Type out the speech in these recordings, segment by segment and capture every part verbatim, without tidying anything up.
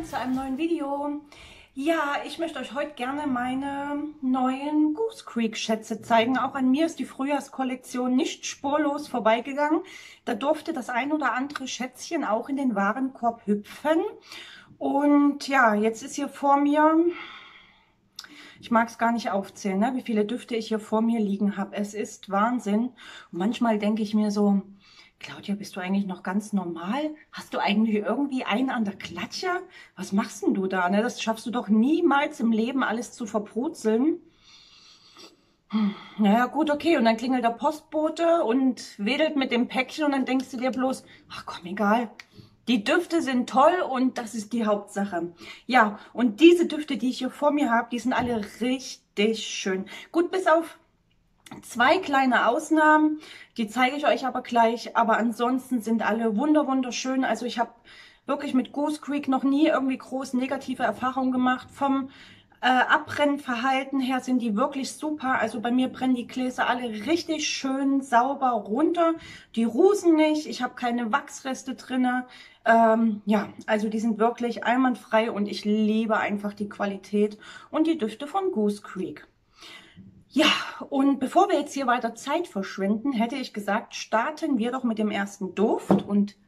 zu einem neuen Video. Ja, ich möchte euch heute gerne meine neuen Goose Creek Schätze zeigen. Auch an mir ist die Frühjahrskollektion nicht spurlos vorbeigegangen. Da durfte das ein oder andere Schätzchen auch in den Warenkorb hüpfen. Und ja, jetzt ist hier vor mir, ich mag es gar nicht aufzählen, ne, wie viele Düfte ich hier vor mir liegen habe. Es ist Wahnsinn. Und manchmal denke ich mir so, Claudia, bist du eigentlich noch ganz normal? Hast du eigentlich irgendwie einen an der Klatsche? Was machst denn du da? Ne? Das schaffst du doch niemals im Leben, alles zu verbrutzeln. Hm, naja, gut, okay. Und dann klingelt der Postbote und wedelt mit dem Päckchen und dann denkst du dir bloß, ach komm, egal. Die Düfte sind toll und das ist die Hauptsache. Ja, und diese Düfte, die ich hier vor mir habe, die sind alle richtig schön. Gut, bis auf zwei kleine Ausnahmen, die zeige ich euch aber gleich, aber ansonsten sind alle wunder wunderschön. Also ich habe wirklich mit Goose Creek noch nie irgendwie groß negative Erfahrungen gemacht. Vom äh, Abbrennverhalten her sind die wirklich super. Also bei mir brennen die Gläser alle richtig schön sauber runter. Die rußen nicht, ich habe keine Wachsreste drin. Ähm, ja, also die sind wirklich einwandfrei und ich liebe einfach die Qualität und die Düfte von Goose Creek. Ja, und bevor wir jetzt hier weiter Zeit verschwenden, hätte ich gesagt, starten wir doch mit dem ersten Duft. Und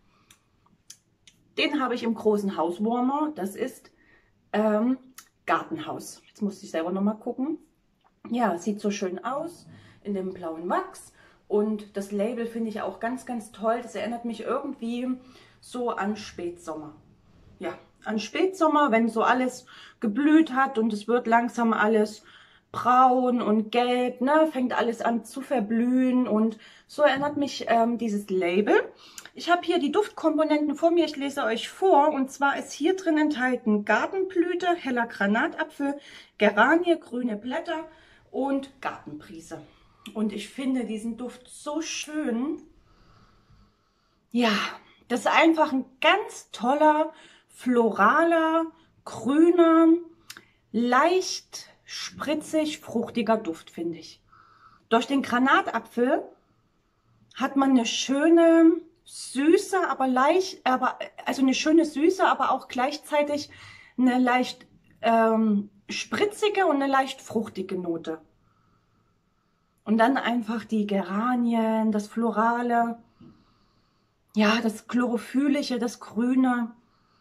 den habe ich im großen Hauswarmer. Das ist ähm, Gartenhaus. Jetzt musste ich selber nochmal gucken. Ja, sieht so schön aus in dem blauen Wachs. Und das Label finde ich auch ganz, ganz toll. Das erinnert mich irgendwie so an Spätsommer. Ja, an Spätsommer, wenn so alles geblüht hat und es wird langsam alles braun und gelb, ne, fängt alles an zu verblühen und so erinnert mich ähm, dieses Label. Ich habe hier die Duftkomponenten vor mir, ich lese euch vor und zwar ist hier drin enthalten Gartenblüte, heller Granatapfel, Geranie, grüne Blätter und Gartenbrise. Und ich finde diesen Duft so schön. Ja, das ist einfach ein ganz toller, floraler, grüner, leicht spritzig, fruchtiger Duft, finde ich. Durch den Granatapfel hat man eine schöne Süße, aber leicht, aber also eine schöne Süße, aber auch gleichzeitig eine leicht ähm, spritzige und eine leicht fruchtige Note. Und dann einfach die Geranien, das Florale, ja, das Chlorophylische, das Grüne.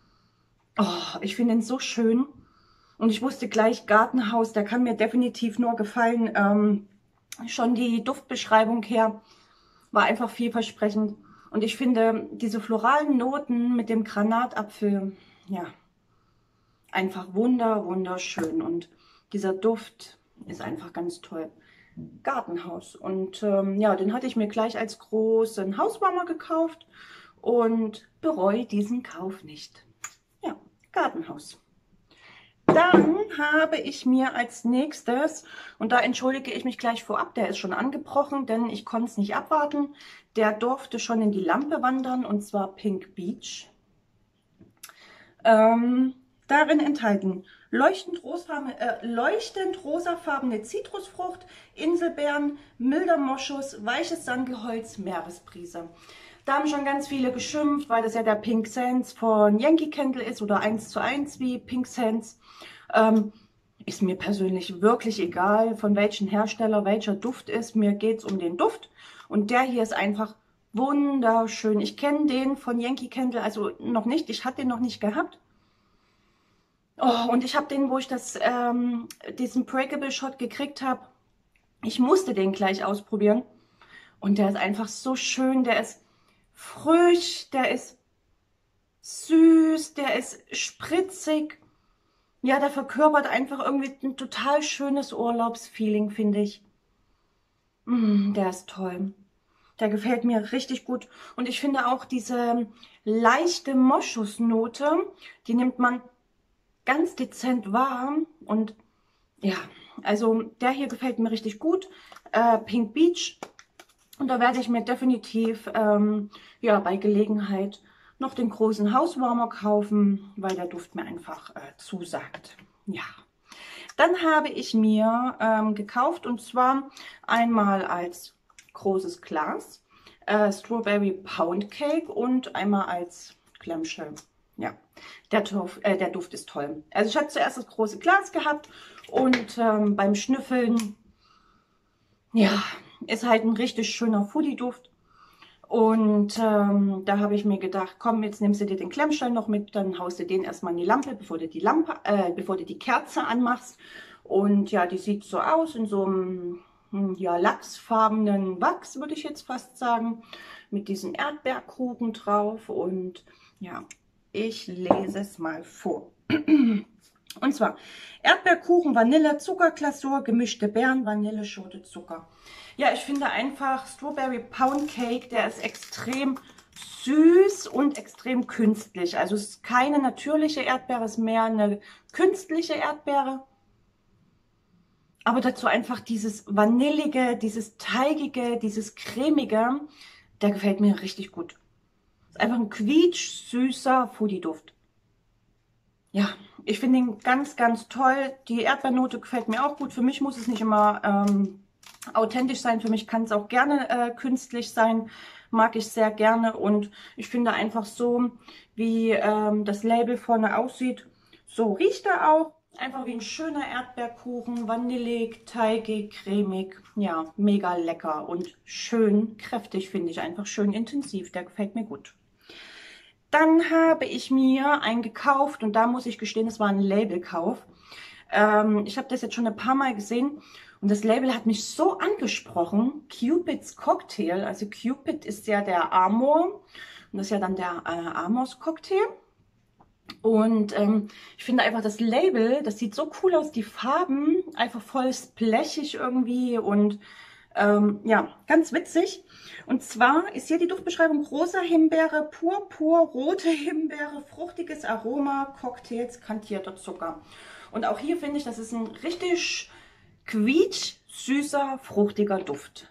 Oh, ich finde ihn so schön. Und ich wusste gleich, Gartenhaus, der kann mir definitiv nur gefallen. Ähm, schon die Duftbeschreibung her war einfach vielversprechend. Und ich finde diese floralen Noten mit dem Granatapfel, ja, einfach wunder, wunderschön. Und dieser Duft ist einfach ganz toll. Gartenhaus. Und ähm, ja, den hatte ich mir gleich als großen Hauswarmer gekauft und bereue diesen Kauf nicht. Ja, Gartenhaus. Dann habe ich mir als nächstes, und da entschuldige ich mich gleich vorab, der ist schon angebrochen, denn ich konnte es nicht abwarten. Der durfte schon in die Lampe wandern, und zwar Pink Beach. Ähm, darin enthalten leuchtend, rosafarbene, äh, leuchtend rosafarbene Zitrusfrucht, Inselbeeren, milder Moschus, weiches Sandelholz, Meeresbrise. Da haben schon ganz viele geschimpft, weil das ja der Pink Sands von Yankee Candle ist oder eins zu eins wie Pink Sands. Ähm, ist mir persönlich wirklich egal, von welchem Hersteller welcher Duft ist. Mir geht es um den Duft. Und der hier ist einfach wunderschön. Ich kenne den von Yankee Candle also noch nicht. Ich hatte den noch nicht gehabt. Oh, und ich habe den, wo ich das, ähm, diesen Breakable Shot gekriegt habe, ich musste den gleich ausprobieren. Und der ist einfach so schön. Der ist frisch, der ist süß, der ist spritzig. Ja, der verkörpert einfach irgendwie ein total schönes Urlaubsfeeling, finde ich. Mm, der ist toll. Der gefällt mir richtig gut. Und ich finde auch diese leichte Moschusnote, die nimmt man ganz dezent wahr. Und ja, also der hier gefällt mir richtig gut. Äh, Pink Beach. Und da werde ich mir definitiv ähm, ja, bei Gelegenheit noch den großen Hauswarmer kaufen, weil der Duft mir einfach äh, zusagt. Ja, dann habe ich mir ähm, gekauft und zwar einmal als großes Glas äh, Strawberry Pound Cake und einmal als Clamshell. Ja, der Duft, äh, der Duft ist toll. Also ich hatte zuerst das große Glas gehabt und ähm, beim Schnüffeln, ja, ist halt ein richtig schöner Foodie-Duft. Und ähm, da habe ich mir gedacht, komm, jetzt nimmst du dir den Klemmstein noch mit, dann haust du den erstmal in die Lampe, bevor du die Lampe, äh, bevor du die Kerze anmachst. Und ja, die sieht so aus, in so einem hm, ja, lachsfarbenen Wachs, würde ich jetzt fast sagen, mit diesen Erdbeerkuchen drauf. Und ja, ich lese es mal vor. Und zwar Erdbeerkuchen, Vanille, Zuckerglasur, gemischte Beeren, Vanille, Schote, Zucker. Ja, ich finde einfach Strawberry Pound Cake, der ist extrem süß und extrem künstlich. Also es ist keine natürliche Erdbeere, es ist mehr eine künstliche Erdbeere. Aber dazu einfach dieses Vanillige, dieses Teigige, dieses Cremige, der gefällt mir richtig gut. Ist einfach ein quietsch-süßer Foodie-Duft. Ja, ich finde ihn ganz, ganz toll. Die Erdbeernote gefällt mir auch gut. Für mich muss es nicht immer ähm, authentisch sein. Für mich kann es auch gerne äh, künstlich sein. Mag ich sehr gerne. Und ich finde einfach so, wie ähm, das Label vorne aussieht, so riecht er auch. Einfach wie ein schöner Erdbeerkuchen, vanillig, teigig, cremig. Ja, mega lecker und schön kräftig, finde ich. Einfach schön intensiv. Der gefällt mir gut. Dann habe ich mir einen gekauft und da muss ich gestehen, es war ein Labelkauf. Ähm, ich habe das jetzt schon ein paar Mal gesehen und das Label hat mich so angesprochen. Cupid's Cocktail, also Cupid ist ja der Amor und das ist ja dann der äh, Amors Cocktail. Und ähm, ich finde einfach das Label, das sieht so cool aus, die Farben, einfach voll splashig irgendwie und ähm, ja, ganz witzig. Und zwar ist hier die Duftbeschreibung: rosa Himbeere, purpur, rote Himbeere, fruchtiges Aroma, Cocktails, kantierter Zucker. Und auch hier finde ich, das ist ein richtig quietsch, süßer, fruchtiger Duft.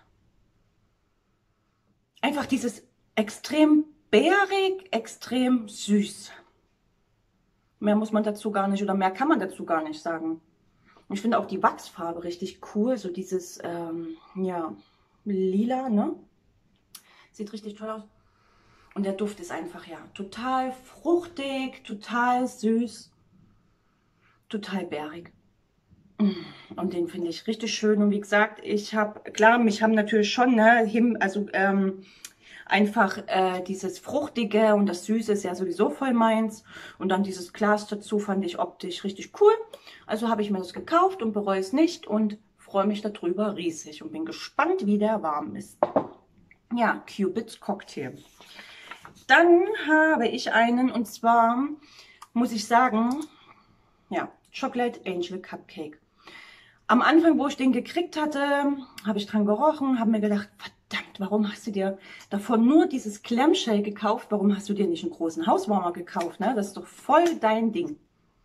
Einfach dieses extrem beerig, extrem süß. Mehr muss man dazu gar nicht oder mehr kann man dazu gar nicht sagen. Ich finde auch die Wachsfarbe richtig cool, so dieses, ähm, ja, lila, ne? Sieht richtig toll aus. Und der Duft ist einfach, ja, total fruchtig, total süß, total bärig. Und den finde ich richtig schön. Und wie gesagt, ich habe, klar, mich haben natürlich schon, ne, him, also ähm, einfach äh, dieses Fruchtige und das Süße ist ja sowieso voll meins. Und dann dieses Glas dazu fand ich optisch richtig cool. Also habe ich mir das gekauft und bereue es nicht und freue mich darüber riesig und bin gespannt, wie der warm ist. Ja, Cupid's Cocktail. Dann habe ich einen und zwar muss ich sagen, ja, Chocolate Angel Cupcake. Am Anfang, wo ich den gekriegt hatte, habe ich dran gerochen, habe mir gedacht, verdammt, warum hast du dir davon nur dieses Clamshell gekauft? Warum hast du dir nicht einen großen Hauswarmer gekauft? Ne? Das ist doch voll dein Ding.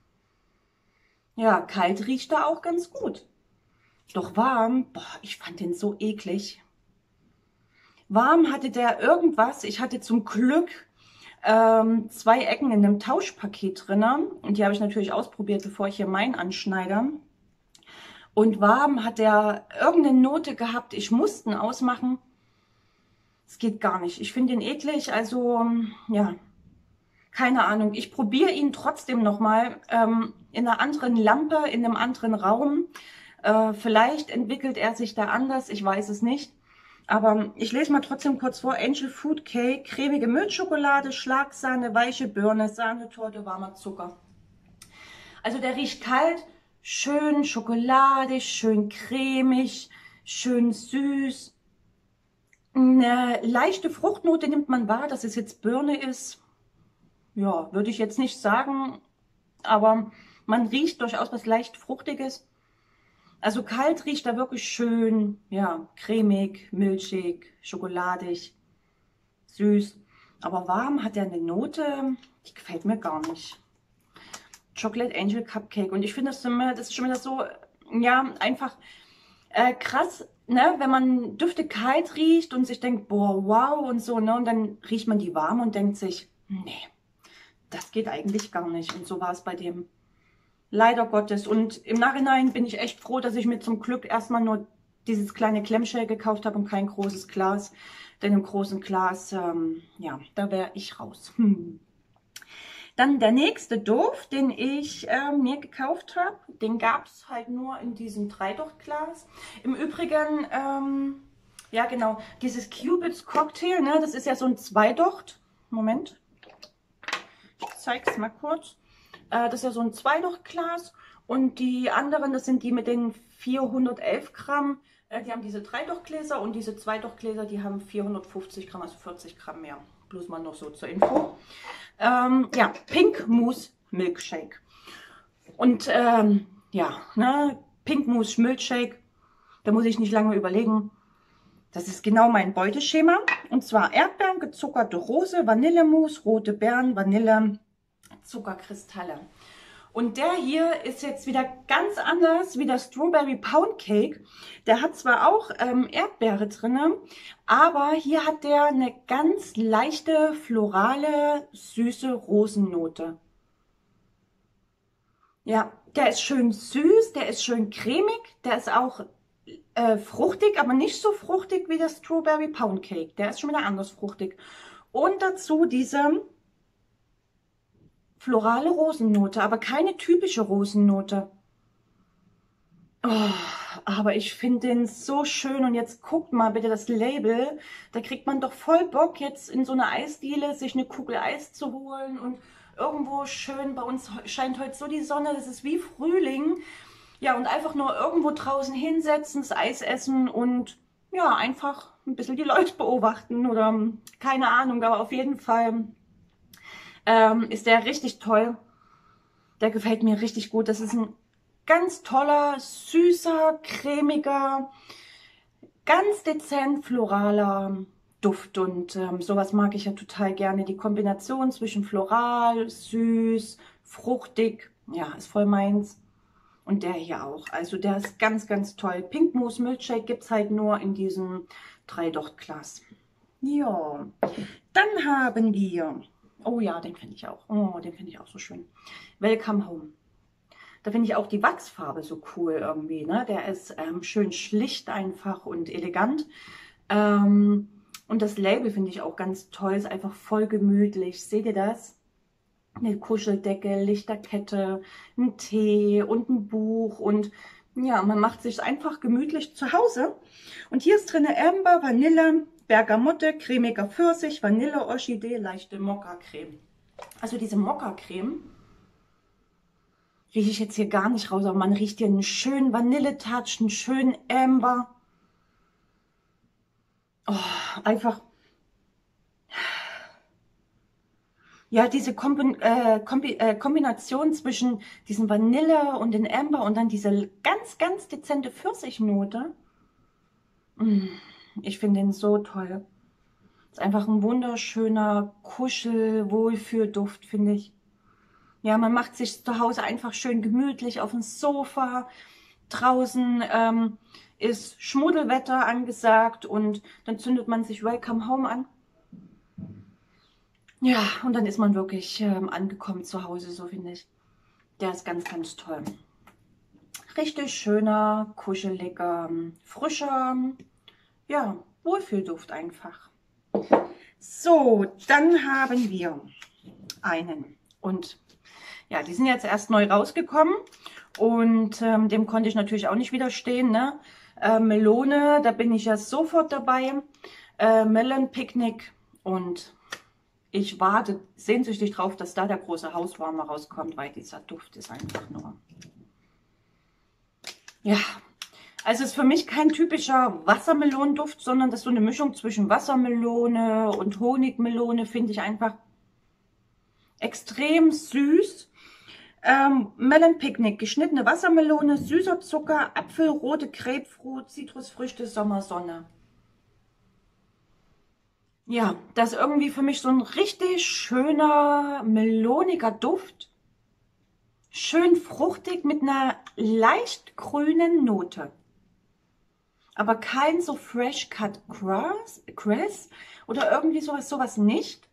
Ja, kalt riecht er auch ganz gut. Doch warm, boah, ich fand den so eklig. Warm hatte der irgendwas, ich hatte zum Glück ähm, zwei Ecken in einem Tauschpaket drin. Und die habe ich natürlich ausprobiert, bevor ich hier meinen anschneide. Und warm hat der irgendeine Note gehabt, ich musste ihn ausmachen. Es geht gar nicht. Ich finde ihn eklig, also ja, keine Ahnung. Ich probiere ihn trotzdem nochmal ähm, in einer anderen Lampe, in einem anderen Raum. Äh, vielleicht entwickelt er sich da anders, ich weiß es nicht. Aber ich lese mal trotzdem kurz vor. Angel Food Cake, cremige Milchschokolade, Schlagsahne, weiche Birne, Sahnetorte, warmer Zucker. Also der riecht kalt, schön schokoladig, schön cremig, schön süß. Eine leichte Fruchtnote nimmt man wahr, dass es jetzt Birne ist. Ja, würde ich jetzt nicht sagen, aber man riecht durchaus was leicht Fruchtiges. Also kalt riecht er wirklich schön, ja, cremig, milchig, schokoladig, süß. Aber warm hat er eine Note, die gefällt mir gar nicht. Chocolate Angel Cupcake. Und ich finde das, das ist schon wieder so, ja, einfach äh, krass, ne, wenn man Düfte kalt riecht und sich denkt, boah, wow und so, ne, und dann riecht man die warm und denkt sich, nee, das geht eigentlich gar nicht. Und so war es bei dem. Leider Gottes. Und im Nachhinein bin ich echt froh, dass ich mir zum Glück erstmal nur dieses kleine Clamshell gekauft habe und kein großes Glas. Denn im großen Glas, ähm, ja, da wäre ich raus. Hm. Dann der nächste Duft, den ich äh, mir gekauft habe, den gab es halt nur in diesem Dreidochtglas. Im Übrigen, ähm, ja genau, dieses Cupid's Cocktail, ne, das ist ja so ein Zweidocht. Moment, ich zeige es mal kurz. Äh, das ist ja so ein Zweidochtglas und die anderen, das sind die mit den vierhundertelf Gramm. Äh, die haben diese Dreidochtgläser und diese Zweidochtgläser, die haben vierhundertfünfzig Gramm, also vierzig Gramm mehr. Bloß mal noch so zur Info. Ähm, ja, Pink Mousse Milkshake. Und ähm, ja, ne, Pink Mousse Milkshake, da muss ich nicht lange überlegen. Das ist genau mein Beuteschema. Und zwar Erdbeeren, gezuckerte Rose, Vanillemousse, rote Beeren, Vanille, Zuckerkristalle. Und der hier ist jetzt wieder ganz anders wie der Strawberry Pound Cake. Der hat zwar auch ähm, Erdbeere drin, aber hier hat der eine ganz leichte, florale, süße Rosennote. Ja, der ist schön süß, der ist schön cremig, der ist auch äh, fruchtig, aber nicht so fruchtig wie der Strawberry Pound Cake. Der ist schon wieder anders fruchtig. Und dazu diese florale Rosennote, aber keine typische Rosennote. Oh, aber ich finde den so schön. Und jetzt guckt mal bitte das Label. Da kriegt man doch voll Bock, jetzt in so einer Eisdiele sich eine Kugel Eis zu holen. Und irgendwo schön, bei uns scheint heute so die Sonne, das ist wie Frühling. Ja, und einfach nur irgendwo draußen hinsetzen, das Eis essen und ja, einfach ein bisschen die Leute beobachten oder keine Ahnung, aber auf jeden Fall ähm, ist der richtig toll. Der gefällt mir richtig gut. Das ist ein ganz toller, süßer, cremiger, ganz dezent floraler Duft und ähm, sowas mag ich ja total gerne. Die Kombination zwischen floral, süß, fruchtig, ja, ist voll meins. Und der hier auch. Also der ist ganz, ganz toll. Pink Mousse Milkshake gibt es halt nur in diesem Dreidochtglas. Ja, dann haben wir, oh ja, den finde ich auch. Oh, den finde ich auch so schön. Welcome Home. Da finde ich auch die Wachsfarbe so cool irgendwie. Ne? Der ist ähm, schön schlicht einfach und elegant. Ähm, und das Label finde ich auch ganz toll. Ist einfach voll gemütlich. Seht ihr das? Eine Kuscheldecke, Lichterkette, ein Tee und ein Buch. Und ja, man macht sich einfach gemütlich zu Hause. Und hier ist drin Amber, Vanille, Bergamotte, cremiger Pfirsich, Vanille, Orchidee, leichte Mokka-Creme. Also diese Mokka-Creme rieche ich jetzt hier gar nicht raus, aber man riecht hier einen schönen Vanille-Touch, einen schönen Amber. Oh, einfach, ja, diese Kombi äh, Kombi äh, Kombination zwischen diesem Vanille und den Amber und dann diese ganz, ganz dezente Pfirsichnote. Mm, ich finde den so toll. Ist einfach ein wunderschöner Kuschel-Wohlfühlduft, finde ich. Ja, man macht sich zu Hause einfach schön gemütlich auf dem Sofa. Draußen ähm, ist Schmuddelwetter angesagt und dann zündet man sich Welcome Home an. Ja, und dann ist man wirklich ähm, angekommen zu Hause, so finde ich. Der ist ganz, ganz toll. Richtig schöner, kuscheliger, frischer, ja, Wohlfühlduft einfach. So, dann haben wir einen. Und ja, die sind jetzt erst neu rausgekommen und ähm, dem konnte ich natürlich auch nicht widerstehen. Ne? Äh, Melone, da bin ich ja sofort dabei. Äh, Melon Picnic und ich warte sehnsüchtig drauf, dass da der große Hauswarmer rauskommt, weil dieser Duft ist einfach nur... Ja, also ist für mich kein typischer Wassermelonenduft, sondern das ist so eine Mischung zwischen Wassermelone und Honigmelone, finde ich einfach extrem süß. Ähm, Melon Picnic, geschnittene Wassermelone, süßer Zucker, Apfel, rote Grapefruit, Zitrusfrüchte, Sommersonne. Ja, das ist irgendwie für mich so ein richtig schöner, meloniger Duft. Schön fruchtig mit einer leicht grünen Note. Aber kein so Fresh Cut Grass, Grass oder irgendwie sowas, sowas nicht.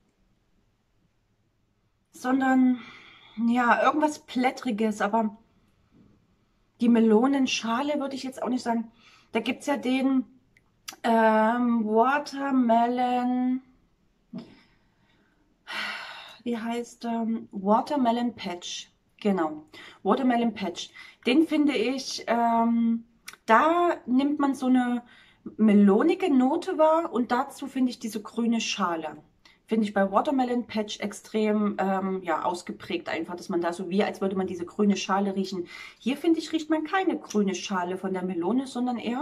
Sondern, ja, irgendwas Plättriges, aber die Melonenschale würde ich jetzt auch nicht sagen. Da gibt es ja den ähm, Watermelon, wie heißt ähm, Watermelon Patch. Genau, Watermelon Patch. Den finde ich, ähm, da nimmt man so eine melonige Note wahr und dazu finde ich diese grüne Schale. Finde ich bei Watermelon Patch extrem ähm, ja, ausgeprägt einfach, dass man da so wie, als würde man diese grüne Schale riechen. Hier finde ich, riecht man keine grüne Schale von der Melone, sondern eher,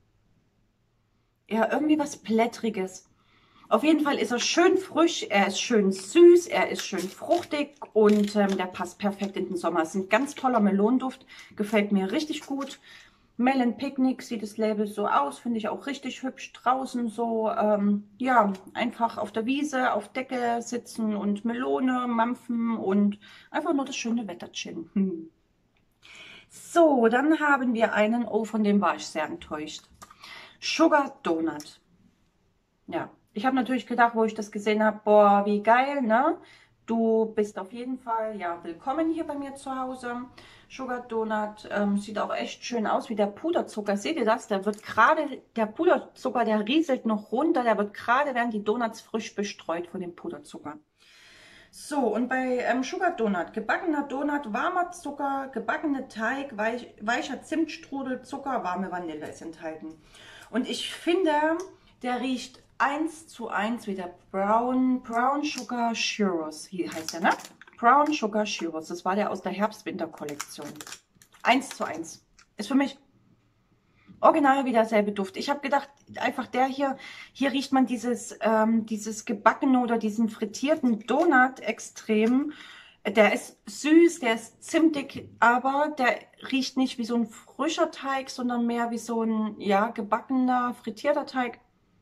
eher irgendwie was Blättriges. Auf jeden Fall ist er schön frisch, er ist schön süß, er ist schön fruchtig und ähm, der passt perfekt in den Sommer. Es ist ein ganz toller Melonenduft, gefällt mir richtig gut. Melon Picnic sieht das Label so aus, finde ich auch richtig hübsch. Draußen so, ähm, ja, einfach auf der Wiese, auf Decke sitzen und Melone mampfen und einfach nur das schöne Wetter chillen. Hm. So, dann haben wir einen, oh, von dem war ich sehr enttäuscht. Sugar Donut. Ja, ich habe natürlich gedacht, wo ich das gesehen habe, boah, wie geil, ne? Du bist auf jeden Fall, ja, willkommen hier bei mir zu Hause. Sugar Donut ähm, sieht auch echt schön aus, wie der Puderzucker. Seht ihr das? Der wird gerade, der Puderzucker, der rieselt noch runter. Der wird gerade, werden die Donuts frisch bestreut von dem Puderzucker. So, und bei ähm, Sugar Donut, gebackener Donut, warmer Zucker, gebackene Teig, weich, weicher Zimtstrudel, Zucker, warme Vanille ist enthalten. Und ich finde, der riecht eins zu eins wie der Brown, Brown Sugar Churros, hier heißt der, ne? Brown Sugar Churros, das war der aus der Herbst-Winter-Kollektion. eins zu eins. Ist für mich original wie derselbe Duft. Ich habe gedacht, einfach der hier, hier riecht man dieses, ähm, dieses gebackene oder diesen frittierten Donut extrem. Der ist süß, der ist zimtig, aber der riecht nicht wie so ein frischer Teig, sondern mehr wie so ein, ja, gebackener, frittierter Teig.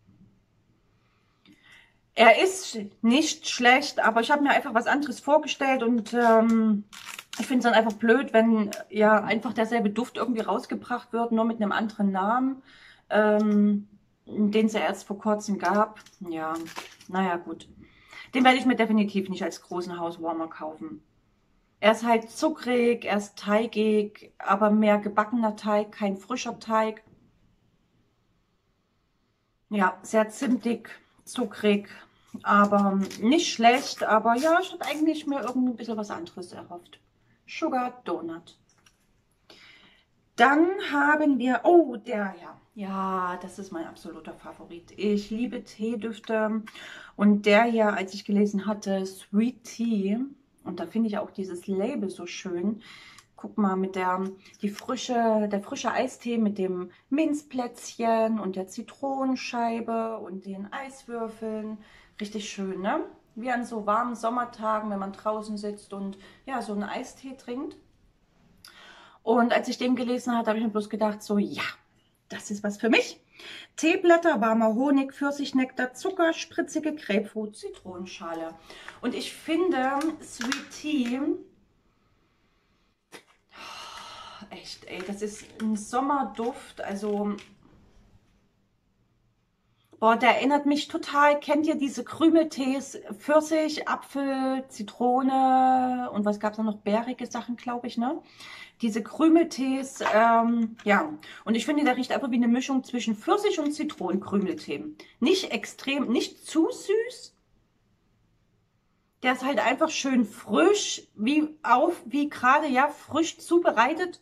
Er ist nicht schlecht, aber ich habe mir einfach was anderes vorgestellt und ähm, ich finde es dann einfach blöd, wenn ja einfach derselbe Duft irgendwie rausgebracht wird, nur mit einem anderen Namen, ähm, den es ja erst vor kurzem gab. Ja, naja, gut. Den werde ich mir definitiv nicht als großen Hauswarmer kaufen. Er ist halt zuckrig, er ist teigig, aber mehr gebackener Teig, kein frischer Teig. Ja, sehr zimtig, zuckrig, aber nicht schlecht. Aber ja, ich habe eigentlich mir irgendwie ein bisschen was anderes erhofft. Sugar Donut. Dann haben wir, oh, der ja, ja, das ist mein absoluter Favorit. Ich liebe Teedüfte und der hier, als ich gelesen hatte, Sweet Tea, und da finde ich auch dieses Label so schön. Guck mal, mit der, die frische, der frische Eistee mit dem Minzplätzchen und der Zitronenscheibe und den Eiswürfeln. Richtig schön, ne? Wie an so warmen Sommertagen, wenn man draußen sitzt und ja, so einen Eistee trinkt. Und als ich den gelesen habe, habe ich mir bloß gedacht, so, ja, das ist was für mich. Teeblätter, warmer Honig, Pfirsichnektar, Zucker, spritzige Grapefruit, Zitronenschale. Und ich finde, Sweet Tea, echt, ey, das ist ein Sommerduft, also, boah, der erinnert mich total, kennt ihr diese Krümeltees, Pfirsich, Apfel, Zitrone und was gab es da noch, bärige Sachen, glaube ich, ne? Diese Krümeltees, ähm, ja, und ich finde, der riecht einfach wie eine Mischung zwischen Pfirsich und Zitronenkrümeltee. Nicht extrem, nicht zu süß. Der ist halt einfach schön frisch, wie auf, wie gerade, ja, frisch zubereitet.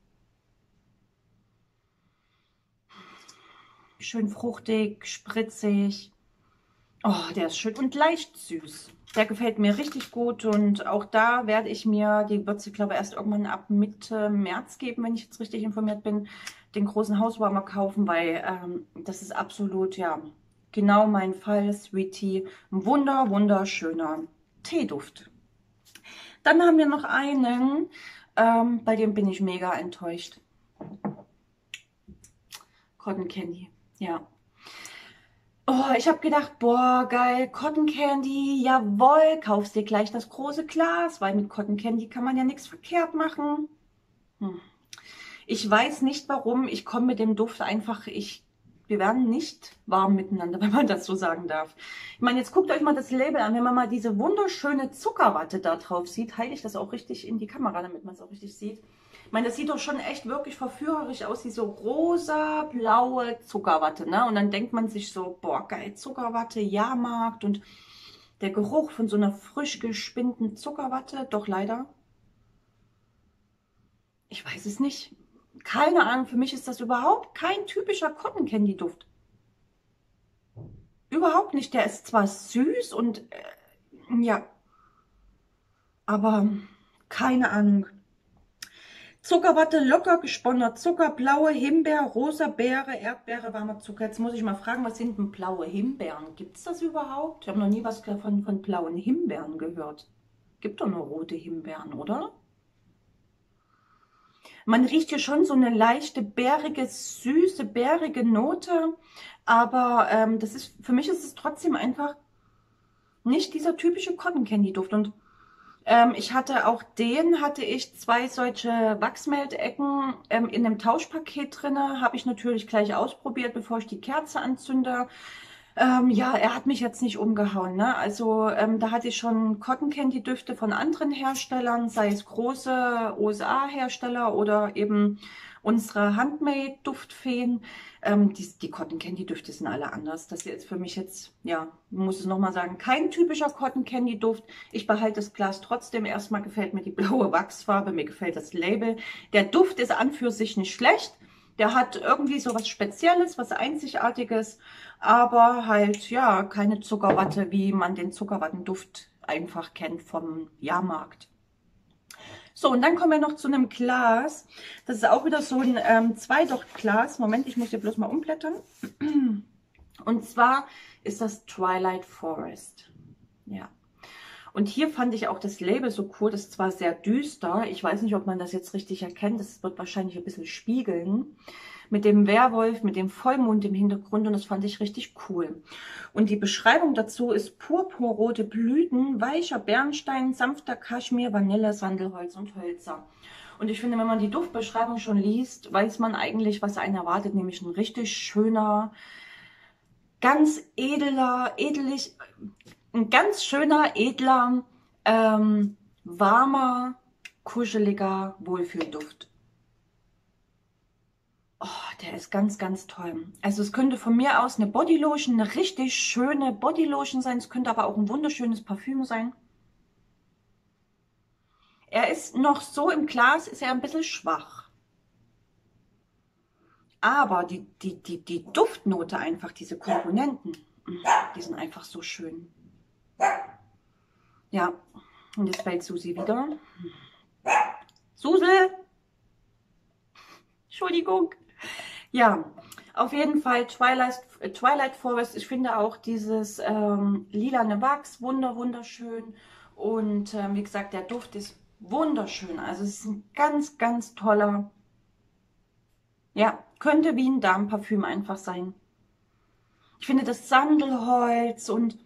Schön fruchtig, spritzig. Oh, der ist schön und leicht süß. Der gefällt mir richtig gut und auch da werde ich mir, die wird sie glaube ich erst irgendwann ab Mitte März geben, wenn ich jetzt richtig informiert bin, den großen Hauswarmer kaufen, weil ähm, das ist absolut, ja, genau mein Fall, Sweet Tea. Ein wunder, wunderschöner Teeduft. Dann haben wir noch einen, ähm, bei dem bin ich mega enttäuscht. Cotton Candy, ja. Oh, ich habe gedacht, boah, geil, Cotton Candy, jawohl, kaufst dir gleich das große Glas, weil mit Cotton Candy kann man ja nichts verkehrt machen. Hm. Ich weiß nicht warum, ich komme mit dem Duft einfach, ich, wir werden nicht warm miteinander, wenn man das so sagen darf. Ich meine, jetzt guckt euch mal das Label an, wenn man mal diese wunderschöne Zuckerwatte da drauf sieht, halte ich das auch richtig in die Kamera, damit man es auch richtig sieht. Ich meine, das sieht doch schon echt wirklich verführerisch aus, wie so rosa, blaue Zuckerwatte, ne? Und dann denkt man sich so, boah, geil, Zuckerwatte, Jahrmarkt und der Geruch von so einer frisch gespinnten Zuckerwatte, doch leider. Ich weiß es nicht. Keine Ahnung, für mich ist das überhaupt kein typischer Cotton Candy Duft. Überhaupt nicht. Der ist zwar süß und äh, ja, aber keine Ahnung. Zuckerwatte, locker gesponnener Zucker, blaue Himbeer, rosa Beere, Erdbeere, warmer Zucker. Jetzt muss ich mal fragen, was sind denn blaue Himbeeren? Gibt es das überhaupt? Ich habe noch nie was von, von blauen Himbeeren gehört. Gibt doch nur rote Himbeeren, oder? Man riecht hier schon so eine leichte, bärige, süße, bärige Note. Aber ähm, das ist, für mich ist es trotzdem einfach nicht dieser typische Cotton Candy Duft. Und Ähm, ich hatte auch den, hatte ich zwei solche Wachsmeldecken ähm, in einem Tauschpaket drinne. Habe ich natürlich gleich ausprobiert, bevor ich die Kerze anzünde. Ähm, ja, er hat mich jetzt nicht umgehauen, ne? Also ähm, da hatte ich schon Cotton Candy Düfte von anderen Herstellern, sei es große U S A-Hersteller oder eben unsere Handmade Duftfeen. Ähm, die, die Cotton Candy Düfte sind alle anders. Das ist für mich jetzt, ja, muss es nochmal sagen, kein typischer Cotton Candy Duft. Ich behalte das Glas trotzdem. Erstmal gefällt mir die blaue Wachsfarbe, mir gefällt das Label. Der Duft ist an für sich nicht schlecht. Der hat irgendwie so was Spezielles, was Einzigartiges, aber halt, ja, keine Zuckerwatte, wie man den Zuckerwattenduft einfach kennt vom Jahrmarkt. So, und dann kommen wir noch zu einem Glas. Das ist auch wieder so ein ähm, Zweidochtglas. Moment, ich muss hier bloß mal umblättern. Und zwar ist das Twilight Forest. Ja. Und hier fand ich auch das Label so cool. Das ist zwar sehr düster. Ich weiß nicht, ob man das jetzt richtig erkennt. Das wird wahrscheinlich ein bisschen spiegeln. Mit dem Werwolf, mit dem Vollmond im Hintergrund. Und das fand ich richtig cool. Und die Beschreibung dazu ist purpurrote Blüten, weicher Bernstein, sanfter Kaschmir, Vanille, Sandelholz und Hölzer. Und ich finde, wenn man die Duftbeschreibung schon liest, weiß man eigentlich, was einen erwartet. Nämlich ein richtig schöner, ganz edler, edelig... Ein ganz schöner, edler, ähm, warmer, kuscheliger Wohlfühlduft. Oh, der ist ganz, ganz toll. Also es könnte von mir aus eine Bodylotion, eine richtig schöne Bodylotion sein. Es könnte aber auch ein wunderschönes Parfüm sein. Er ist noch so im Glas, ist er ein bisschen schwach. Aber die, die, die, die Duftnote einfach, diese Komponenten, die sind einfach so schön. Ja, und jetzt bellt Susi wieder. Susel! Entschuldigung. Ja, auf jeden Fall Twilight, Twilight Forest. Ich finde auch dieses ähm, lilane Wachs wunder, wunderschön. Und ähm, wie gesagt, der Duft ist wunderschön. Also es ist ein ganz, ganz toller, ja, könnte wie ein Damenparfüm einfach sein. Ich finde das Sandelholz und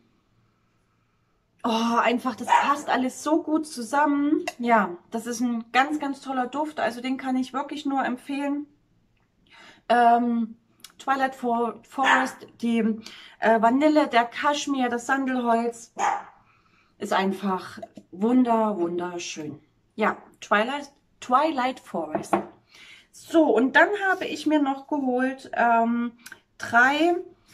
oh, einfach, das passt alles so gut zusammen. Ja, das ist ein ganz, ganz toller Duft. Also den kann ich wirklich nur empfehlen. Ähm, Twilight Forest, die äh, Vanille, der Kaschmir, das Sandelholz ist einfach wunder, wunderschön. Ja, Twilight, Twilight Forest. So, und dann habe ich mir noch geholt ähm, drei...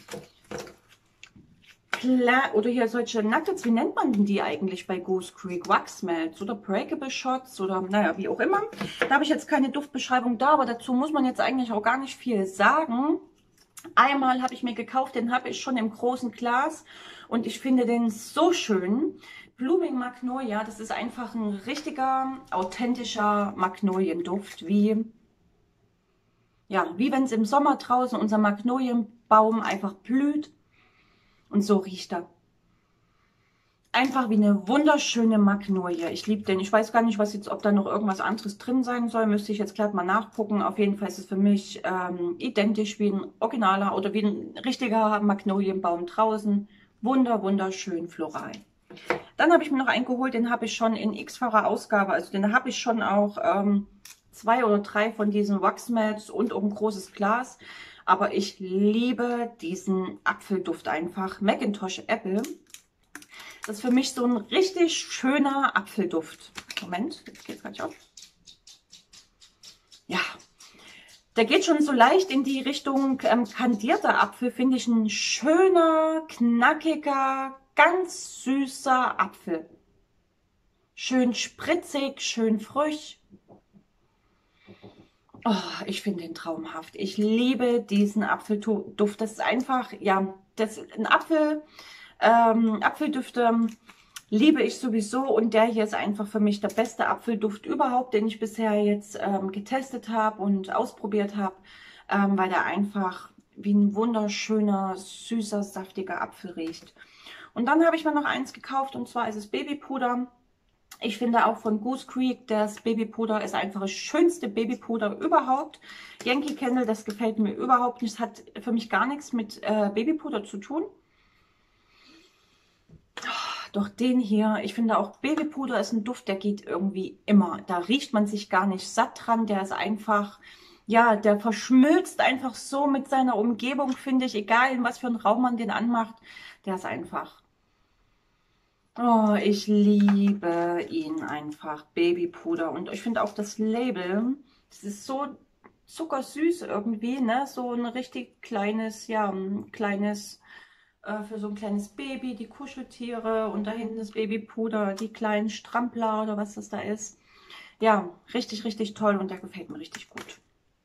oder hier solche Nuggets, wie nennt man denn die eigentlich bei Goose Creek? Wachsmelts oder Breakable Shots oder naja, wie auch immer. Da habe ich jetzt keine Duftbeschreibung da, aber dazu muss man jetzt eigentlich auch gar nicht viel sagen. Einmal habe ich mir gekauft, den habe ich schon im großen Glas und ich finde den so schön. Blooming Magnolia, das ist einfach ein richtiger, authentischer Magnolienduft, wie, ja, wie wenn es im Sommer draußen unser Magnolienbaum einfach blüht. Und so riecht er. Einfach wie eine wunderschöne Magnolie. Ich liebe den. Ich weiß gar nicht, was jetzt, ob da noch irgendwas anderes drin sein soll. Müsste ich jetzt gleich mal nachgucken. Auf jeden Fall ist es für mich ähm, identisch wie ein originaler oder wie ein richtiger Magnolienbaum draußen. Wunder, wunderschön floral. Dann habe ich mir noch einen geholt. Den habe ich schon in x-facher Ausgabe. Also den habe ich schon auch ähm, zwei oder drei von diesen Wachsmelts und auch ein großes Glas. Aber ich liebe diesen Apfelduft einfach. Macintosh Apple. Das ist für mich so ein richtig schöner Apfelduft. Moment, jetzt geht es gar nicht auf. Ja, der geht schon so leicht in die Richtung ähm, kandierter Apfel. Finde ich ein schöner, knackiger, ganz süßer Apfel. Schön spritzig, schön frisch. Oh, ich finde den traumhaft. Ich liebe diesen Apfelduft. Das ist einfach, ja, das ein Apfel, ähm, Apfeldüfte liebe ich sowieso. Und der hier ist einfach für mich der beste Apfelduft überhaupt, den ich bisher jetzt ähm, getestet habe und ausprobiert habe, ähm, weil der einfach wie ein wunderschöner, süßer, saftiger Apfel riecht. Und dann habe ich mir noch eins gekauft, und zwar ist es Babypuder. Ich finde auch von Goose Creek, das Babypuder ist einfach das schönste Babypuder überhaupt. Yankee Candle, das gefällt mir überhaupt nicht. Das hat für mich gar nichts mit äh, Babypuder zu tun. Doch den hier, ich finde auch Babypuder ist ein Duft, der geht irgendwie immer. Da riecht man sich gar nicht satt dran. Der ist einfach, ja, der verschmilzt einfach so mit seiner Umgebung, finde ich. Egal, in was für einen Raum man den anmacht, der ist einfach... Oh, ich liebe ihn einfach, Babypuder. Und ich finde auch das Label, das ist so zuckersüß irgendwie, ne? So ein richtig kleines, ja, ein kleines, äh, für so ein kleines Baby, die Kuscheltiere und da hinten das Babypuder, die kleinen Strampler oder was das da ist. Ja, richtig, richtig toll und der gefällt mir richtig gut.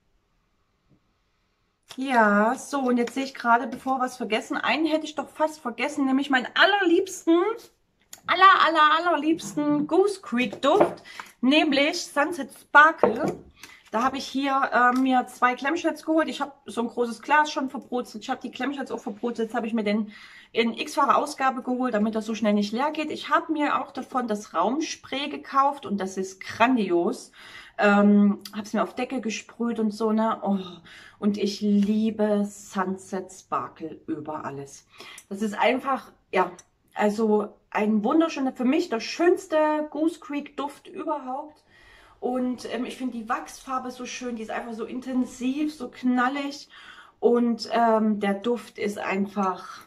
Ja, so, und jetzt sehe ich gerade, bevor wir was vergessen, einen hätte ich doch fast vergessen, nämlich meinen allerliebsten... aller, aller, allerliebsten Goose Creek Duft, nämlich Sunset Sparkle. Da habe ich hier äh, mir zwei Clamshells geholt. Ich habe so ein großes Glas schon verbrutzelt. Ich habe die Clamshells auch verbrutzelt. Jetzt habe ich mir den in x-facher Ausgabe geholt, damit das so schnell nicht leer geht. Ich habe mir auch davon das Raumspray gekauft und das ist grandios. Ähm, habe es mir auf Decke gesprüht und so, ne? Oh, und ich liebe Sunset Sparkle über alles. Das ist einfach, ja, also ein wunderschöner, für mich der schönste Goose Creek Duft überhaupt. Und ähm, ich finde die Wachsfarbe so schön, die ist einfach so intensiv, so knallig. Und ähm, der Duft ist einfach,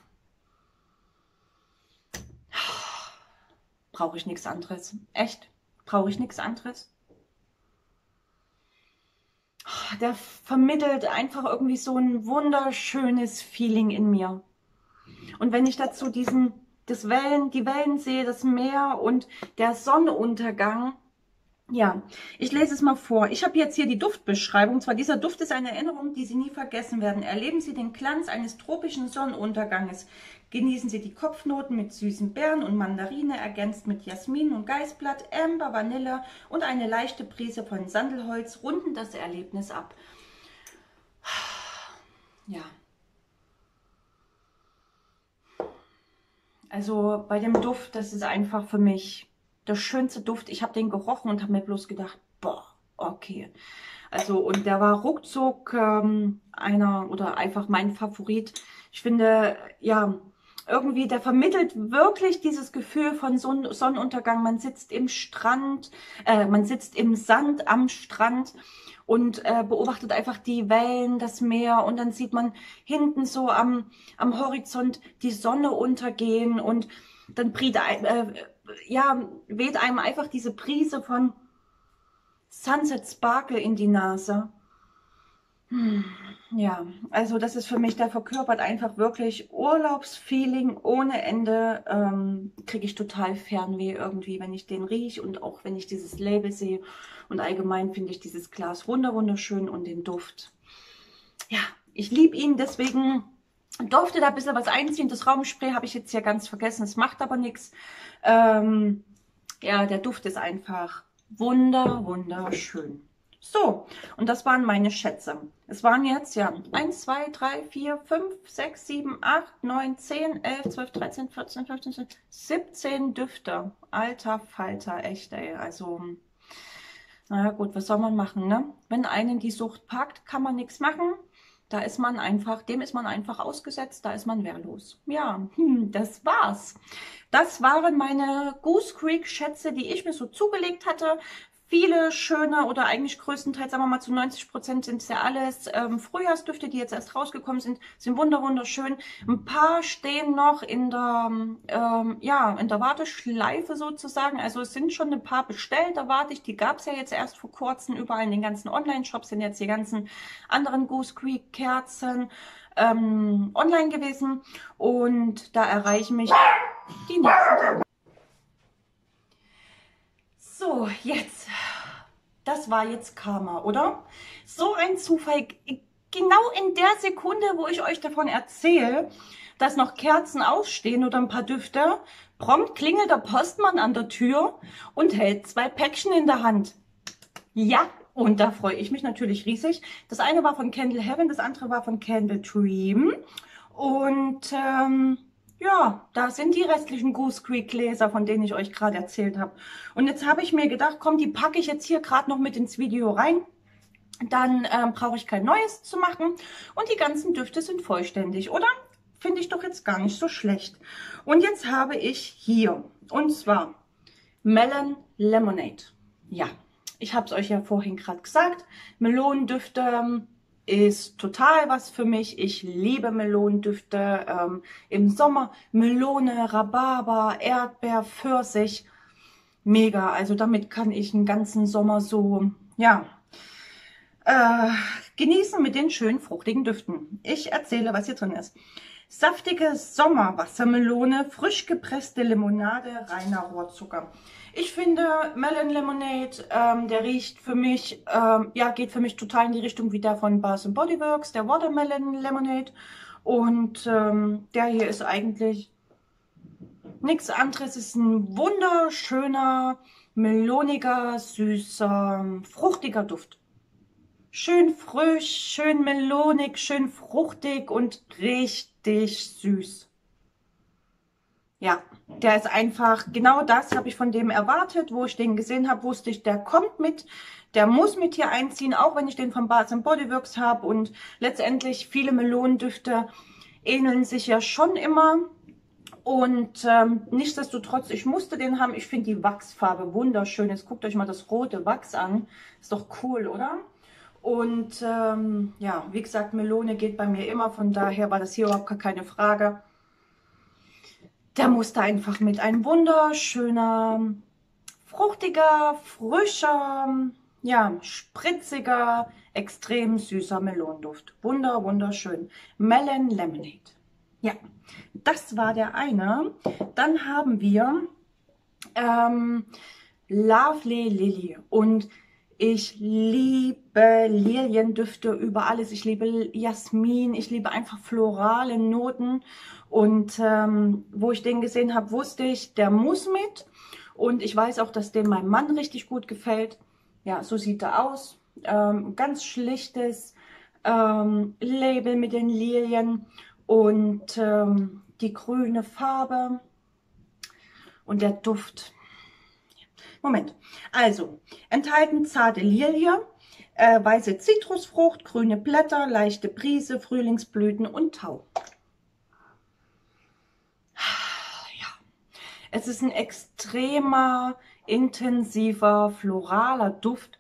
brauche ich nichts anderes. Echt, brauche ich nichts anderes. Der vermittelt einfach irgendwie so ein wunderschönes Feeling in mir. Und wenn ich dazu diesen... Das Wellen, die Wellen sehe, das Meer und der Sonnenuntergang. Ja, ich lese es mal vor. Ich habe jetzt hier die Duftbeschreibung. Und zwar, dieser Duft ist eine Erinnerung, die Sie nie vergessen werden. Erleben Sie den Glanz eines tropischen Sonnenunterganges. Genießen Sie die Kopfnoten mit süßen Beeren und Mandarine, ergänzt mit Jasmin und Geißblatt, Amber, Vanille und eine leichte Prise von Sandelholz runden das Erlebnis ab. Ja. Also bei dem Duft, das ist einfach für mich der schönste Duft. Ich habe den gerochen und habe mir bloß gedacht, boah, okay. Also und der war ruckzuck ähm, einer oder einfach mein Favorit. Ich finde, ja, irgendwie, der vermittelt wirklich dieses Gefühl von Son- Sonnenuntergang. Man sitzt im Strand, äh, man sitzt im Sand am Strand und äh, beobachtet einfach die Wellen, das Meer und dann sieht man hinten so am, am Horizont die Sonne untergehen und dann briet, äh, ja, weht einem einfach diese Prise von Sunset Sparkle in die Nase. Hm, ja, also das ist für mich, der verkörpert einfach wirklich Urlaubsfeeling ohne Ende. Ähm, kriege ich total Fernweh irgendwie, wenn ich den rieche und auch wenn ich dieses Label sehe. Und allgemein finde ich dieses Glas wunder wunderschön und den Duft. Ja, ich liebe ihn, deswegen durfte da ein bisschen was einziehen. Das Raumspray habe ich jetzt hier ganz vergessen, es macht aber nichts. Ähm, ja, der Duft ist einfach wunder, wunderschön. So, und das waren meine Schätze. Es waren jetzt, ja, eins, zwei, drei, vier, fünf, sechs, sieben, acht, neun, zehn, elf, zwölf, dreizehn, vierzehn, fünfzehn, siebzehn Düfte. Alter Falter, echt, ey. Also, naja gut, was soll man machen, ne? Wenn einen die Sucht packt, kann man nichts machen. Da ist man einfach, dem ist man einfach ausgesetzt, da ist man wehrlos. Ja, hm, das war's. Das waren meine Goose Creek Schätze, die ich mir so zugelegt hatte. Viele schöne oder eigentlich größtenteils, sagen wir mal zu neunzig Prozent sind es ja alles ähm, Frühjahrsdüfte, die jetzt erst rausgekommen sind, sind wunder wunderschön. Ein paar stehen noch in der, ähm, ja, in der Warteschleife sozusagen. Also es sind schon ein paar bestellt, da warte ich. Die gab es ja jetzt erst vor kurzem überall in den ganzen Online-Shops, sind jetzt die ganzen anderen Goose Creek Kerzen ähm, online gewesen. Und da erreichen mich die nächsten Tage. So, jetzt. Das war jetzt Karma, oder? So ein Zufall. Genau in der Sekunde, wo ich euch davon erzähle, dass noch Kerzen ausstehen oder ein paar Düfte, prompt klingelt der Postmann an der Tür und hält zwei Päckchen in der Hand. Ja, und da freue ich mich natürlich riesig. Das eine war von Candle Heaven, das andere war von Candle Dream. Und ähm, ja, da sind die restlichen Goose Creek Gläser, von denen ich euch gerade erzählt habe. Und jetzt habe ich mir gedacht, komm, die packe ich jetzt hier gerade noch mit ins Video rein. Dann ähm, brauche ich kein neues zu machen. Und die ganzen Düfte sind vollständig, oder? Finde ich doch jetzt gar nicht so schlecht. Und jetzt habe ich hier, und zwar Melon Lemonade. Ja, ich habe es euch ja vorhin gerade gesagt. Melonendüfte ist total was für mich. Ich liebe Melonendüfte. Ähm, Im Sommer Melone, Rhabarber, Erdbeer, Pfirsich. Mega. Also damit kann ich einen ganzen Sommer so, ja, äh, genießen mit den schönen fruchtigen Düften. Ich erzähle, was hier drin ist. Saftige Sommerwassermelone, frisch gepresste Limonade, reiner Rohrzucker. Ich finde Melon Lemonade, ähm, der riecht für mich, ähm, ja, geht für mich total in die Richtung wie der von Bath and Body Works, der Watermelon Lemonade. Und ähm, der hier ist eigentlich nichts anderes. Es ist ein wunderschöner, meloniger, süßer, fruchtiger Duft. Schön frisch, schön melonig, schön fruchtig und richtig süß. Ja, der ist einfach, genau das habe ich von dem erwartet. Wo ich den gesehen habe, wusste ich, der kommt mit, der muss mit hier einziehen, auch wenn ich den von Bath and Body Works habe. Und letztendlich viele Melonendüfte ähneln sich ja schon immer. Und ähm, nichtsdestotrotz, ich musste den haben. Ich finde die Wachsfarbe wunderschön. Jetzt guckt euch mal das rote Wachs an. Ist doch cool, oder? Und ähm, ja, wie gesagt, Melone geht bei mir immer, von daher war das hier überhaupt gar keine Frage. Der musste einfach mit. Ein wunderschöner, fruchtiger, frischer, ja, spritziger, extrem süßer Melonenduft. Wunder, wunderschön. Melon Lemonade. Ja, das war der eine. Dann haben wir ähm, Lovely Lily und ich liebe Liliendüfte über alles. Ich liebe Jasmin, ich liebe einfach florale Noten. Und ähm, wo ich den gesehen habe, wusste ich, der muss mit. Und ich weiß auch, dass dem meinem Mann richtig gut gefällt. Ja, so sieht er aus. Ähm, ganz schlichtes ähm, Label mit den Lilien und ähm, die grüne Farbe und der Duft. Moment, also, enthalten zarte Lilie, äh, weiße Zitrusfrucht, grüne Blätter, leichte Brise, Frühlingsblüten und Tau. Ja, es ist ein extremer, intensiver, floraler Duft.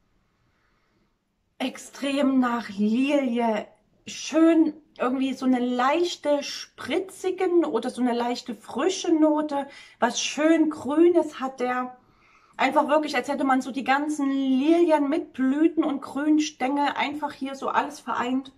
Extrem nach Lilie, schön irgendwie so eine leichte spritzigen oder so eine leichte frische Note, was schön Grünes hat der. Einfach wirklich, als hätte man so die ganzen Lilien mit Blüten und grünen Stängel einfach hier so alles vereint.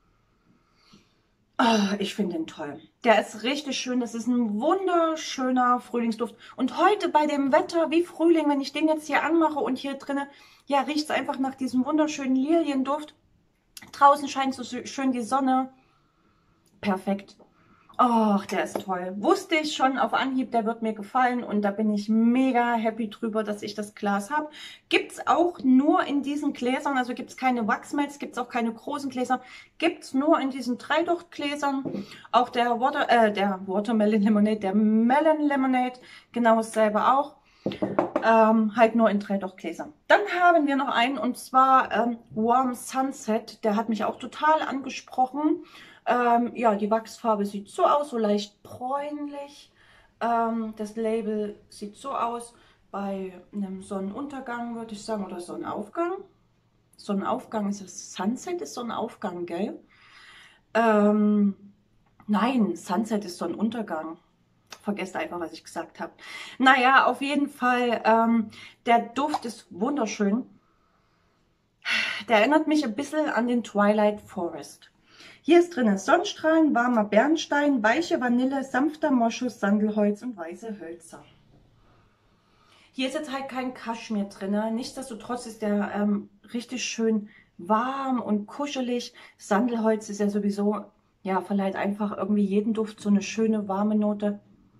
Oh, ich finde ihn toll. Der ist richtig schön. Das ist ein wunderschöner Frühlingsduft. Und heute bei dem Wetter wie Frühling, wenn ich den jetzt hier anmache und hier drinnen, ja, riecht es einfach nach diesem wunderschönen Lilienduft. Draußen scheint so schön die Sonne. Perfekt. Och, der ist toll. Wusste ich schon auf Anhieb, der wird mir gefallen und da bin ich mega happy drüber, dass ich das Glas habe. Gibt es auch nur in diesen Gläsern, also gibt es keine Wachsmelz, gibt es auch keine großen Gläser, gibt es nur in diesen Dreidochtgläsern. Auch der, Water, äh, der Watermelon Lemonade, der Melon Lemonade, genau dasselbe auch. Ähm, halt nur in Dreidochtgläsern. Dann haben wir noch einen und zwar ähm, Warm Sunset, der hat mich auch total angesprochen. Ähm, ja, die Wachsfarbe sieht so aus, so leicht bräunlich. Ähm, das Label sieht so aus, bei einem Sonnenuntergang würde ich sagen, oder Sonnenaufgang. Sonnenaufgang ist das, Sunset ist Sonnenaufgang, gell? Ähm, nein, Sunset ist Sonnenuntergang. Vergesst einfach, was ich gesagt habe. Naja, auf jeden Fall, ähm, der Duft ist wunderschön. Der erinnert mich ein bisschen an den Twilight Forest. Hier ist drin Sonnenstrahlen, warmer Bernstein, weiche Vanille, sanfter Moschus, Sandelholz und weiße Hölzer. Hier ist jetzt halt kein Kaschmir drin. Nichtsdestotrotz ist der ähm, richtig schön warm und kuschelig. Sandelholz ist ja sowieso, ja, verleiht einfach irgendwie jeden Duft so eine schöne warme Note.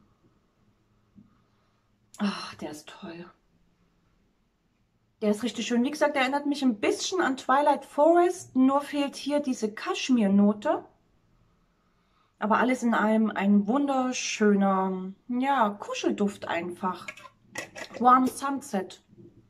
Ach, der ist toll. Der ist richtig schön. Wie gesagt, der erinnert mich ein bisschen an Twilight Forest, nur fehlt hier diese Kaschmir-Note. Aber alles in allem ein wunderschöner, ja, Kuschelduft einfach. Warm Sunset.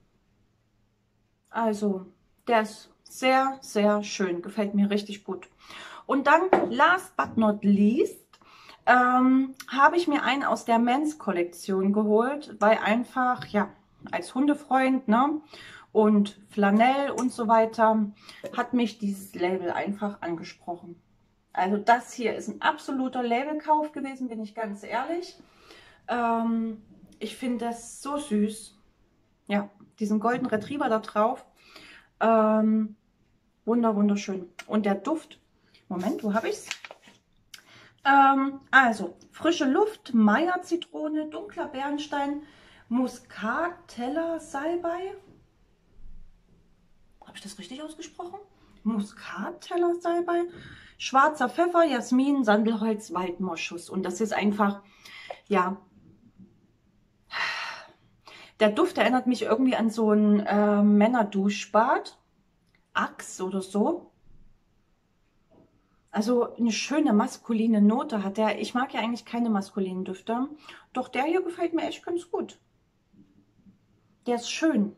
Also, der ist sehr, sehr schön. Gefällt mir richtig gut. Und dann, last but not least, ähm, habe ich mir einen aus der Men's-Kollektion geholt, weil einfach, ja, als Hundefreund, ne, und Flanell und so weiter, hat mich dieses Label einfach angesprochen. Also das hier ist ein absoluter Labelkauf gewesen, bin ich ganz ehrlich. Ähm, ich finde das so süß. Ja, diesen Golden Retriever da drauf. Ähm, wunder, wunderschön. Und der Duft, Moment, wo habe ich es? Ähm, also, frische Luft, Meier Zitrone, dunkler Bernstein, Muskat, Teller, Salbei. Habe ich das richtig ausgesprochen? Muskat, Teller, Salbei. Schwarzer Pfeffer, Jasmin, Sandelholz, Waldmoschus. Und das ist einfach, ja, der Duft erinnert mich irgendwie an so ein äh, Männerduschbad. Axe oder so. Also eine schöne maskuline Note hat der. Ich mag ja eigentlich keine maskulinen Düfte. Doch der hier gefällt mir echt ganz gut. Der ist schön.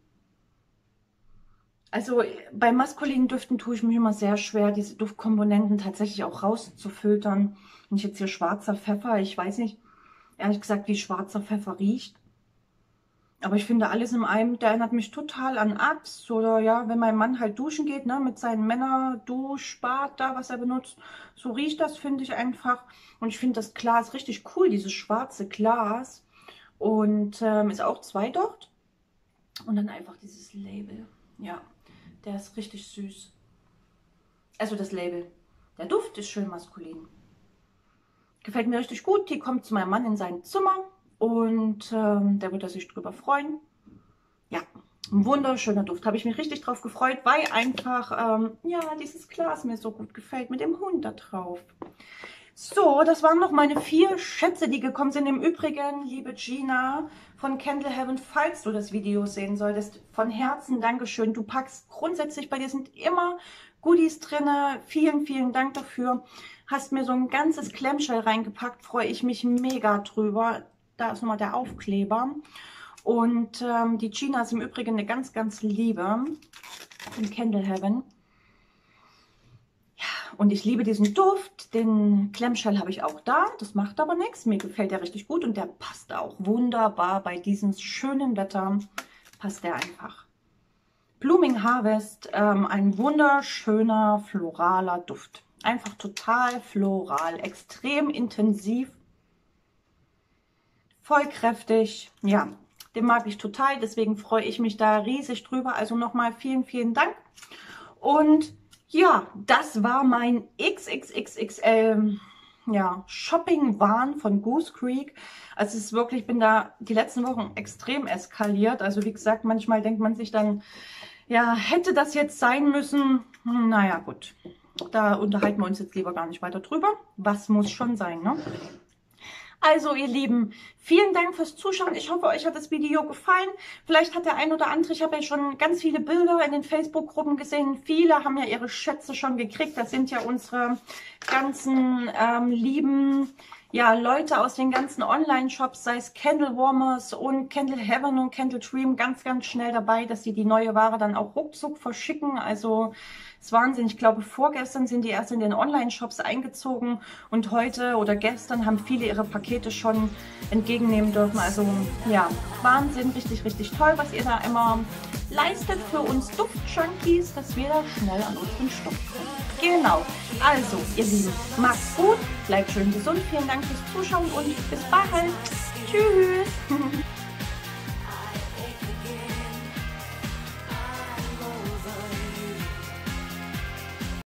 Also bei maskulinen Düften tue ich mich immer sehr schwer, diese Duftkomponenten tatsächlich auch rauszufiltern. Wenn ich jetzt hier schwarzer Pfeffer, ich weiß nicht, ehrlich gesagt, wie schwarzer Pfeffer riecht. Aber ich finde alles in einem, der erinnert mich total an Axe. Oder ja, wenn mein Mann halt duschen geht, ne, mit seinem Männerduschbad da, was er benutzt. So riecht das, finde ich einfach. Und ich finde das Glas richtig cool, dieses schwarze Glas. Und ähm, ist auch zwei dort. Und dann einfach dieses Label. Ja, der ist richtig süß. Also das Label. Der Duft ist schön maskulin. Gefällt mir richtig gut. Die kommt zu meinem Mann in sein Zimmer. Und ähm, der wird sich drüber freuen. Ja, ein wunderschöner Duft. Habe ich mich richtig drauf gefreut, weil einfach, ähm, ja, dieses Glas mir so gut gefällt mit dem Hund da drauf. So, das waren noch meine vier Schätze, die gekommen sind. Im Übrigen, liebe Gina von Candle Heaven, falls du das Video sehen solltest, von Herzen Dankeschön. Du packst grundsätzlich, bei dir sind immer Goodies drin. Vielen, vielen Dank dafür. Hast mir so ein ganzes Clamshell reingepackt, freue ich mich mega drüber. Da ist nochmal der Aufkleber. Und ähm, die Gina ist im Übrigen eine ganz, ganz liebe von Candle Heaven. Ja, und ich liebe diesen Duft. Den Clamshell habe ich auch da. Das macht aber nichts. Mir gefällt der richtig gut und der passt auch wunderbar bei diesem schönen Wetter. Passt der einfach. Blooming Harvest, ähm, ein wunderschöner floraler Duft. Einfach total floral, extrem intensiv. Voll kräftig, ja, den mag ich total, deswegen freue ich mich da riesig drüber. Also nochmal vielen, vielen Dank. Und ja, das war mein X X X X L ja, Shopping-Wahn von Goose Creek. Also es ist wirklich, ich bin da die letzten Wochen extrem eskaliert. Also wie gesagt, manchmal denkt man sich dann, ja, hätte das jetzt sein müssen? Hm, naja, gut, da unterhalten wir uns jetzt lieber gar nicht weiter drüber. Was muss schon sein, ne? Also ihr Lieben, vielen Dank fürs Zuschauen. Ich hoffe, euch hat das Video gefallen. Vielleicht hat der ein oder andere, ich habe ja schon ganz viele Bilder in den Facebook-Gruppen gesehen. Viele haben ja ihre Schätze schon gekriegt. Das sind ja unsere ganzen ähm, lieben ja, Leute aus den ganzen Online-Shops, sei es Candle Warmers und Candle Heaven und Candle Dream, ganz, ganz schnell dabei, dass sie die neue Ware dann auch ruckzuck verschicken. Also es ist Wahnsinn. Ich glaube, vorgestern sind die erst in den Online-Shops eingezogen und heute oder gestern haben viele ihre Pakete schon entgegennehmen dürfen. Also ja, Wahnsinn, richtig, richtig toll, was ihr da immer leistet für uns Duft-Junkies, dass wir da schnell an unseren Stoff kommen. Genau, also ihr Lieben, macht's gut, bleibt schön gesund, vielen Dank fürs Zuschauen und bis bald. Tschüss.